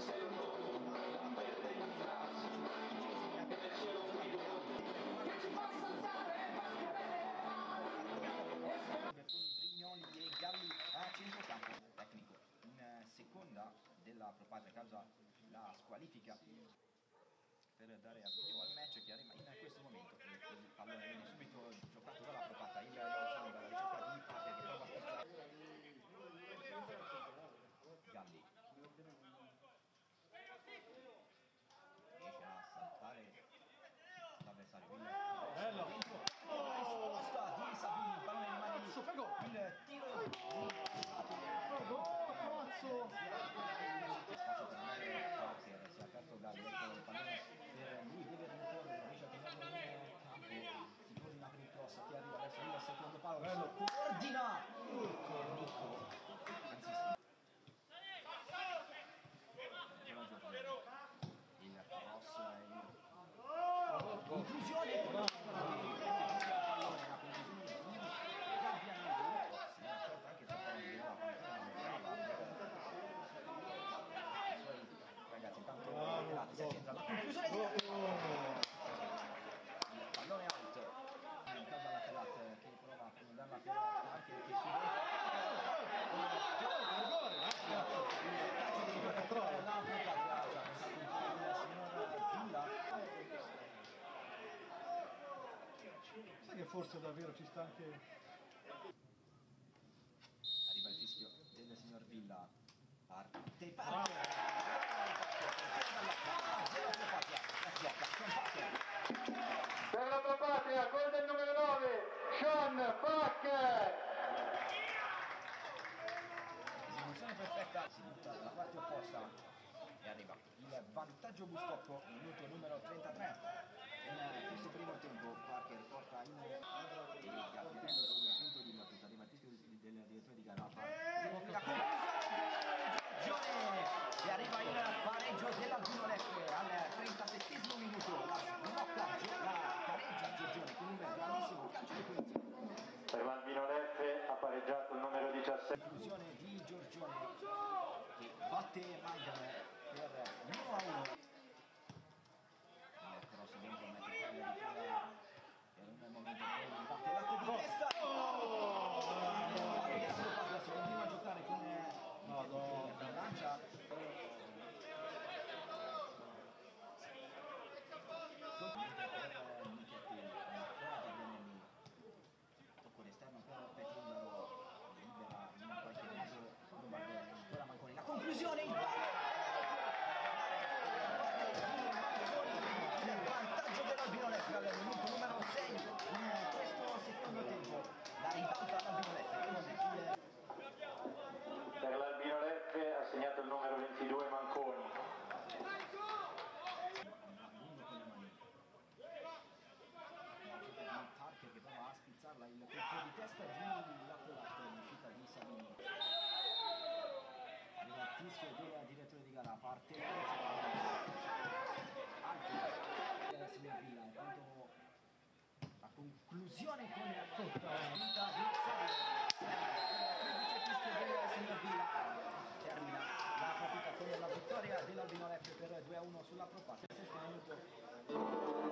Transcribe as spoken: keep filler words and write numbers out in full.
Brignoli e Galli a centrocampo tecnico in seconda della Pro causa la squalifica per dare avvio al match che arriva in questo momento. Il pallone viene subito giocato dalla Pro il dalla ricerca di Parker che prova a spezzare Galli, riesce a saltare l'avversario, il risposta di Sabini, il pallone rimane lì, il tiro di Parker, si è aperto Galli, ecco il pallone per lui, deve rincorrere, riesce a tenerlo in campo, si coordina per il cross che arriva verso il secondo palo, coordina Nico, anzi il cross, conclusione con la pallone, la conclusione di Gabbianelli, si è accorta anche da fare di là, i suoi ragazzi intanto entrati, si accentra la conclusione di il pallone out, in casa alla Telat che prova a comandarla per anche che sai che forse davvero ci sta anche. Arriva il fischio del signor Villa, parte per la tua patria, gol del numero nove, Sean Parker. Esecuzione perfetta, si butta dalla parte opposta e arriva il vantaggio Bustocco, minuto numero trentatré. In questo primo tempo Parker porta in e Gabbianelli sul punto di battuta, arriva il fischio del direttore di gara, la conclusione e arriva il pareggio dell'Albino Leffe al trentasettesimo minuto, la sblocca, la pareggia Giorgione con un grandissimo calcio di punizione. Per l'Albino Leffe ha pareggiato il numero diciassette. Conclusione di Giorgione che batte Maidan per uno a uno. Il cross dentro mette fuori di fuori per un momento poi batte l'atto di testa. Si continua a giocare con la lancia. Tocco l'esterno per Petindaro, libera in qualche modo ancora Manconi. La conclusione il vantaggio dell'Albino Leffe al minuto numero sei in questo secondo tempo. La ribalta l'Albino Leffe. Per l'Albino Leffe ha segnato il numero ventidue Manconi. Parker che prova a spizzarla, il colpo di testa di lato lato in uscita di Sabini. Arriva il fischio del direttore di gara, parte alto del signor Villa, intanto la conclusione con la spinta di Sabini. Il fischio del signor Villa termina la partita con la vittoria dell'Albino Leffe per due a uno sulla Pro Patria. Sesto minuto.